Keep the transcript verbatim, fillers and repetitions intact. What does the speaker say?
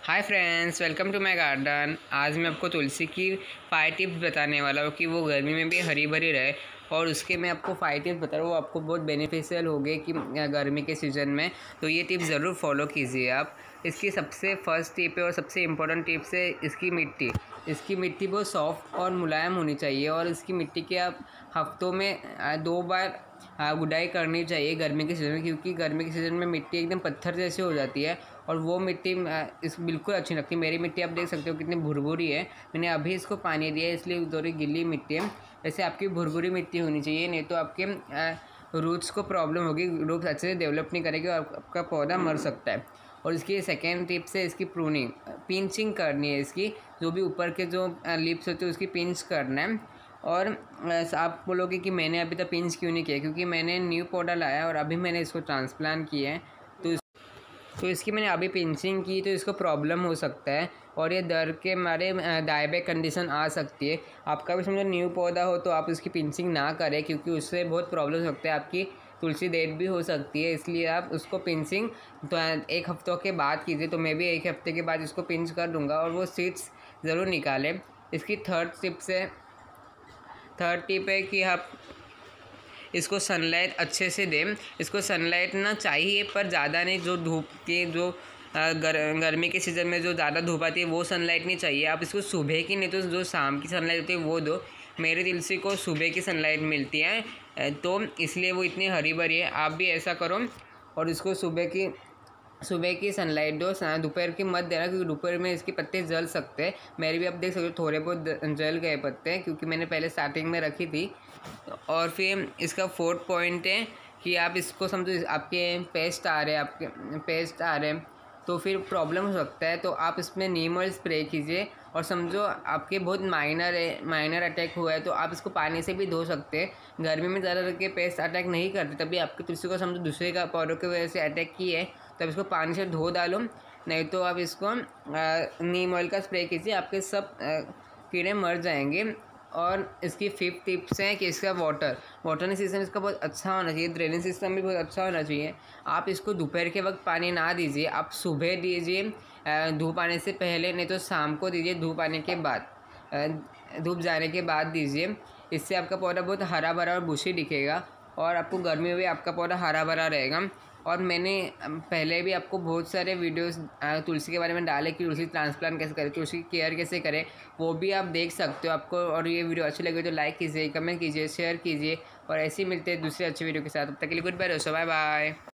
Hi friends, welcome to my garden. आज मैं आपको तुलसी की फाइव टिप्स बताने वाला हूँ कि वो गर्मी में भी हरी भरी रहे। और उसके मैं आपको फाइव टिप्स बता रहा हूँ, वो आपको बहुत बेनिफिशियल होंगे कि गर्मी के सीज़न में। तो ये टिप्स ज़रूर फॉलो कीजिए आप। इसकी सबसे फर्स्ट टिप है और सबसे इम्पोर्टेंट टिप्स है इसकी मिट्टी। इसकी मिट्टी बहुत सॉफ्ट और मुलायम होनी चाहिए और इसकी मिट्टी के आप हफ्तों में दो बार गुडाई करनी चाहिए गर्मी के सीज़न में, क्योंकि गर्मी के सीज़न में मिट्टी एकदम पत्थर जैसी हो जाती है और वो मिट्टी इस बिल्कुल अच्छी लगती है। मेरी मिट्टी आप देख सकते हो कितनी भुरभुरी है। मैंने अभी इसको पानी दिया है इसलिए थोड़ी गीली मिट्टी है। वैसे आपकी भुरभुरी मिट्टी होनी चाहिए, नहीं तो आपके रूट्स को प्रॉब्लम होगी, रूट्स अच्छे से डेवलप नहीं करेगी और आपका पौधा मर सकता है। और इसकी सेकेंड टिप्स है इसकी प्रूनिंग, पिंचिंग करनी है। इसकी जो भी ऊपर के जो लिप्स होते हैं उसकी पिंच करना है। और आप बोलोगे कि मैंने अभी तक पिंच क्यों नहीं किया, क्योंकि मैंने न्यू पौधा लाया और अभी मैंने इसको ट्रांसप्लांट किया है। तो तो इसकी मैंने अभी पिंचिंग की तो इसको प्रॉब्लम हो सकता है और ये दर्द के मारे डायबेटिक कंडीशन आ सकती है। आपका भी समझो न्यू पौधा हो तो आप इसकी पिंचिंग ना करें, क्योंकि उससे बहुत प्रॉब्लम हो सकता है, आपकी तुलसी डेड भी हो सकती है। इसलिए आप उसको पिंचिंग तो एक हफ्तों के बाद कीजिए। तो मैं भी एक हफ्ते के बाद इसको पिंच कर दूँगा और वो सीड्स ज़रूर निकालें। इसकी थर्ड टिप से थर्ड टिप है कि आप इसको सनलाइट अच्छे से दें। इसको सनलाइट ना चाहिए पर ज़्यादा नहीं, जो धूप के जो गर, गर्मी के सीज़न में जो ज़्यादा धूप आती है वो सनलाइट नहीं चाहिए। आप इसको सुबह की नहीं तो जो शाम की सनलाइट होती है वो दो। मेरे तुलसी को सुबह की सनलाइट मिलती है तो इसलिए वो इतनी हरी भरी है। आप भी ऐसा करो और इसको सुबह की सुबह की सनलाइट दो, दोपहर की मत देना, क्योंकि दोपहर में इसके पत्ते जल सकते हैं। मेरे भी आप देख सकते हो थोड़े बहुत जल गए पत्ते, क्योंकि मैंने पहले स्टार्टिंग में रखी थी। और फिर इसका फोर्थ पॉइंट है कि आप इसको समझो आपके पेस्ट आ रहे हैं आपके पेस्ट आ रहे हैं तो फिर प्रॉब्लम हो सकता है। तो आप इसमें नीम ऑयल स्प्रे कीजिए और समझो आपके बहुत माइनर है माइनर अटैक हुआ है तो आप इसको पानी से भी धो सकते हैं। गर्मी में ज़्यादा करके पेस्ट अटैक नहीं करते, तभी आपकी तुलसी को समझो दूसरे का पौधों की वजह से अटैक की है तो आप इसको पानी से धो डालो, नहीं तो आप इसको नीम ऑयल का स्प्रे कीजिए, आपके सब कीड़े मर जाएंगे। और इसकी फिफ्थ टिप्स है कि इसका वाटर वाटरिंग सिस्टम इसका बहुत अच्छा होना चाहिए, ड्रेनेज सिस्टम भी बहुत अच्छा होना चाहिए। आप इसको दोपहर के वक्त पानी ना दीजिए, आप सुबह दीजिए धूप आने से पहले, नहीं तो शाम को दीजिए धूप आने के बाद, धूप जाने के बाद दीजिए। इससे आपका पौधा बहुत हरा भरा और बुशी दिखेगा और आपको गर्मी में भी आपका पौधा हरा भरा रहेगा। और मैंने पहले भी आपको बहुत सारे वीडियोस तुलसी के बारे में डाले कि तुलसी ट्रांसप्लांट कैसे करें, तुलसी की केयर कैसे करें, वो भी आप देख सकते हो आपको। और ये वीडियो अच्छी लगी तो लाइक कीजिए, कमेंट कीजिए, शेयर कीजिए और ऐसे ही मिलते हैं दूसरे अच्छे वीडियो के साथ। तब तक के लिए गुड बाय दोस्तों, बाय बाय।